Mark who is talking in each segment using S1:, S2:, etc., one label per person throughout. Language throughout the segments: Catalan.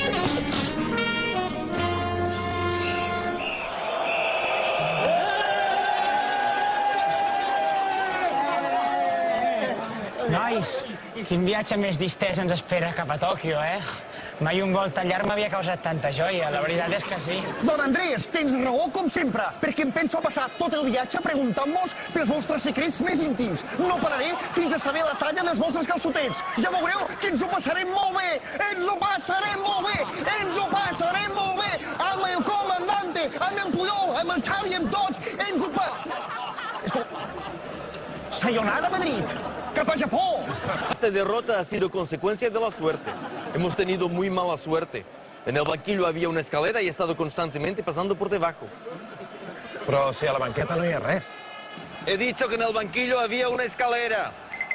S1: Nois, quin viatge més distès ens espera cap a Tòquio, eh? Mai un vol tallar m'havia causat tanta joia, la veritat és que sí.
S2: Don Andrés, tens raó com sempre, perquè em penso passar tot el viatge preguntant-vos pels vostres secrets més íntims. No pararé fins a saber la talla dels vostres calçotets. Ja veureu que ens ho passarem molt bé! Ens ho passarem molt bé! Ens ho passarem molt bé! Amb el comandante, amb el Puyol, amb el Xavi, amb tots, ens ho Escolta, sayonara Madrid, cap a Japó!
S3: Esta derrota ha sido consecuencia de la suerte. Hemos tenido muy mala suerte. En el banquillo había una escalera y he estado constantemente pasando por debajo.
S4: Però si a la banqueta no hi ha res.
S3: He dicho que en el banquillo había una escalera.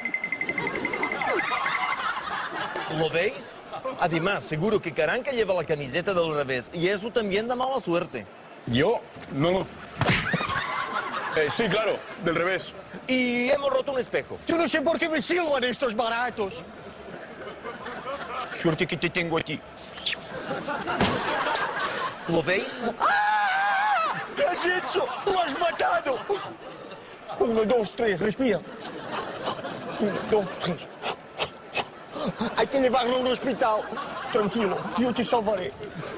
S3: ¿Lo veis? Además, seguro que Caranca lleva la camiseta del revés y eso también da mala suerte.
S5: Yo no. Sí, claro, del revés.
S3: Y hemos roto un espejo.
S2: Yo no sé por qué me silban estos baratos. Suerte que te tengo aquí.
S3: ¿Lo veis?
S2: ¡Ah! ¿Qué has hecho? ¡Lo has matado! 1, 2, 3, respira. 1, 2, 3. Hay que llevarlo a un hospital. Tranquilo, yo te salvaré.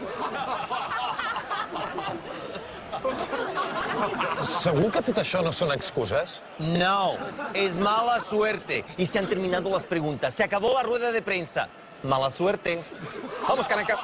S4: Segur que tot això no són excuses?
S3: No, es mala suerte. Y se han terminado las preguntas. Se acabó la rueda de prensa. Mala suerte. Vamos, Caranca.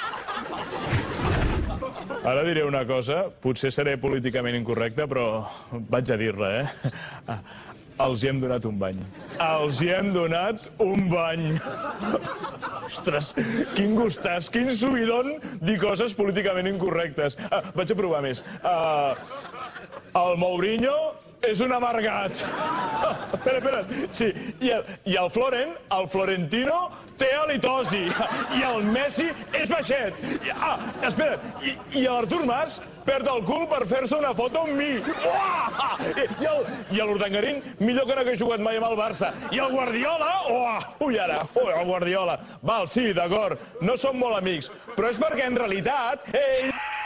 S5: Ara diré una cosa, potser seré políticament incorrecte, però vaig a dir-la, eh? Els hi hem donat un bany. Els hi hem donat un bany. Ostres, quin gustàs, quin subidon dir coses políticament incorrectes. Vaig a provar més. El Mourinho és un amargat. Espera. Sí, i el Florentino, té halitosi. I el Messi és baixet. Espera, i l'Artur Mas perd el cul per fer-se una foto amb mi. I l'Urdangarín, millor que no hagués jugat mai amb el Barça. I el Guardiola, el Guardiola. Val, sí, d'acord, no som molt amics, però és perquè en realitat ell...